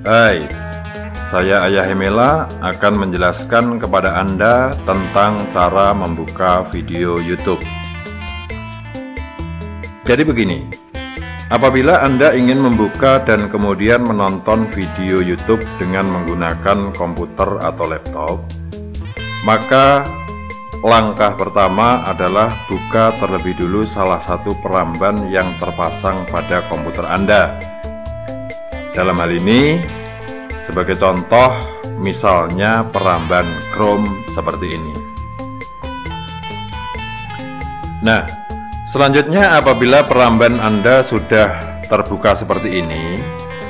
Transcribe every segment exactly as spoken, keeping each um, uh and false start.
Hai, saya Ayah Hemela akan menjelaskan kepada Anda tentang cara membuka video YouTube. Jadi begini, apabila Anda ingin membuka dan kemudian menonton video YouTube dengan menggunakan komputer atau laptop, maka langkah pertama adalah buka terlebih dulu salah satu peramban yang terpasang pada komputer Anda. Dalam hal ini, sebagai contoh, misalnya peramban Chrome seperti ini. Nah, selanjutnya apabila peramban Anda sudah terbuka seperti ini,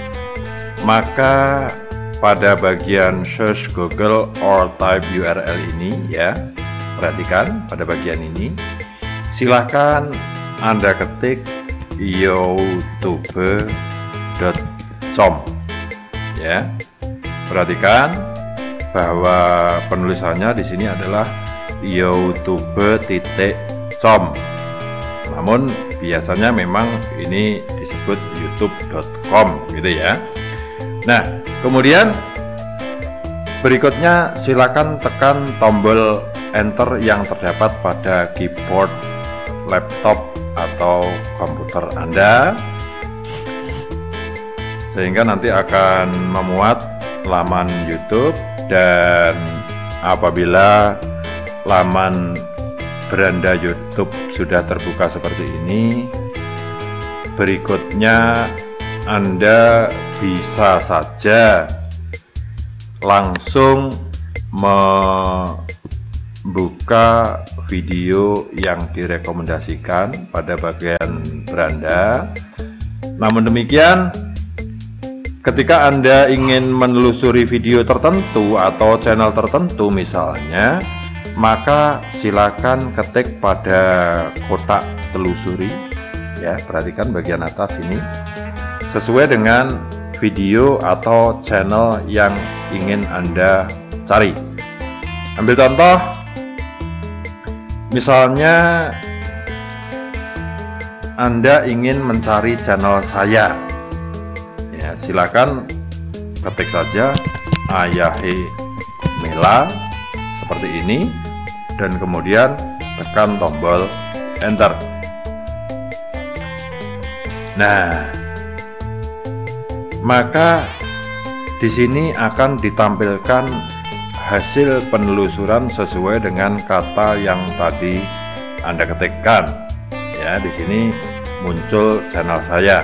maka pada bagian search Google or type U R L ini, ya, perhatikan pada bagian ini, silahkan Anda ketik youtube dot com, ya. Perhatikan bahwa penulisannya di sini adalah youtube dot com. Namun biasanya memang ini disebut youtube dot com gitu ya. Nah, kemudian berikutnya silakan tekan tombol enter yang terdapat pada keyboard laptop atau komputer Anda, sehingga nanti akan memuat laman YouTube. Dan apabila laman beranda YouTube sudah terbuka seperti ini, berikutnya Anda bisa saja langsung membuka video yang direkomendasikan pada bagian beranda. Namun demikian, ketika Anda ingin menelusuri video tertentu atau channel tertentu misalnya, maka silakan ketik pada kotak telusuri, ya, perhatikan bagian atas ini, sesuai dengan video atau channel yang ingin Anda cari. Ambil contoh, misalnya Anda ingin mencari channel saya, ya, silakan ketik saja Ayah Hemela seperti ini, dan kemudian tekan tombol enter. Nah, maka di sini akan ditampilkan hasil penelusuran sesuai dengan kata yang tadi Anda ketikkan. Ya, di sini muncul channel saya.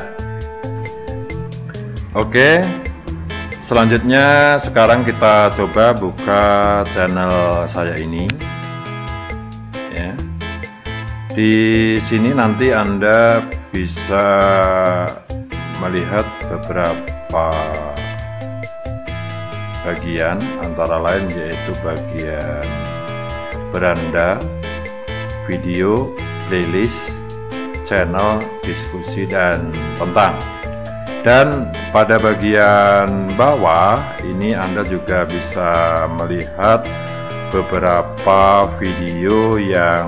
Oke, selanjutnya sekarang kita coba buka channel saya ini. Ya, di sini nanti Anda bisa melihat beberapa bagian, antara lain yaitu bagian beranda, video, playlist, channel, diskusi, dan tentang. Dan pada bagian bawah ini Anda juga bisa melihat beberapa video yang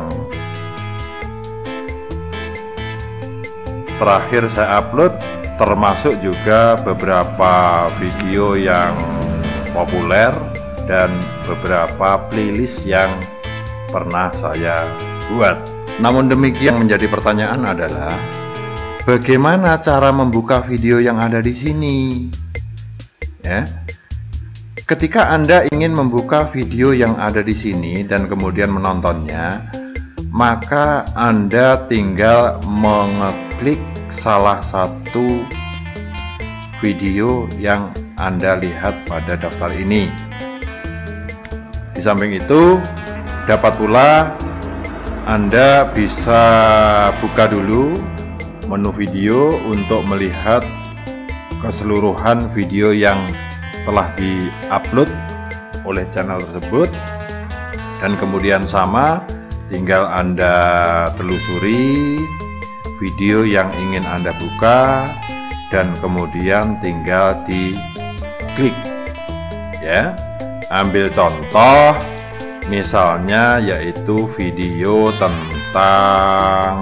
terakhir saya upload, termasuk juga beberapa video yang populer dan beberapa playlist yang pernah saya buat. Namun demikian, menjadi pertanyaan adalah bagaimana cara membuka video yang ada di sini? Ya. Ketika Anda ingin membuka video yang ada di sini dan kemudian menontonnya, maka Anda tinggal mengeklik salah satu video yang Anda lihat pada daftar ini. Di samping itu, dapat pula Anda bisa buka dulu menu video untuk melihat keseluruhan video yang telah di-upload oleh channel tersebut, dan kemudian sama, tinggal Anda telusuri video yang ingin Anda buka dan kemudian tinggal diklik, ya. Ambil contoh misalnya yaitu video tentang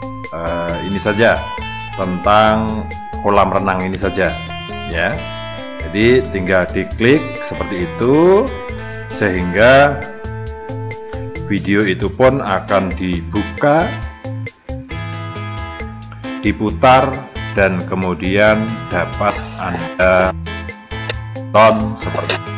uh, ini saja, tentang kolam renang ini saja, ya. Jadi tinggal diklik seperti itu, sehingga video itu pun akan dibuka, diputar, dan kemudian dapat Anda tonton seperti ini.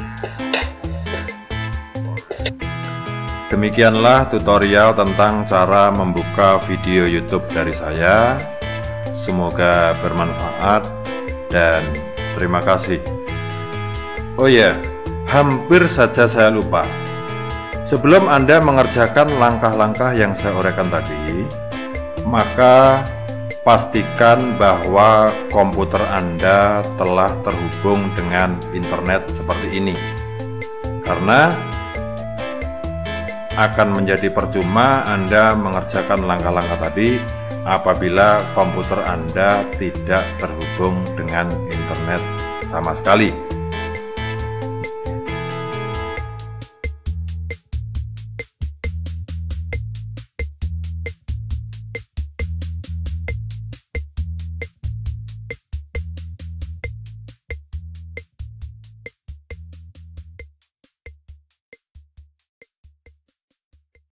Demikianlah tutorial tentang cara membuka video YouTube dari saya. Semoga bermanfaat dan terima kasih. Oh ya, hampir saja saya lupa. Sebelum Anda mengerjakan langkah-langkah yang saya uraikan tadi, maka pastikan bahwa komputer Anda telah terhubung dengan internet seperti ini. Karena akan menjadi percuma Anda mengerjakan langkah-langkah tadi apabila komputer Anda tidak terhubung dengan internet sama sekali.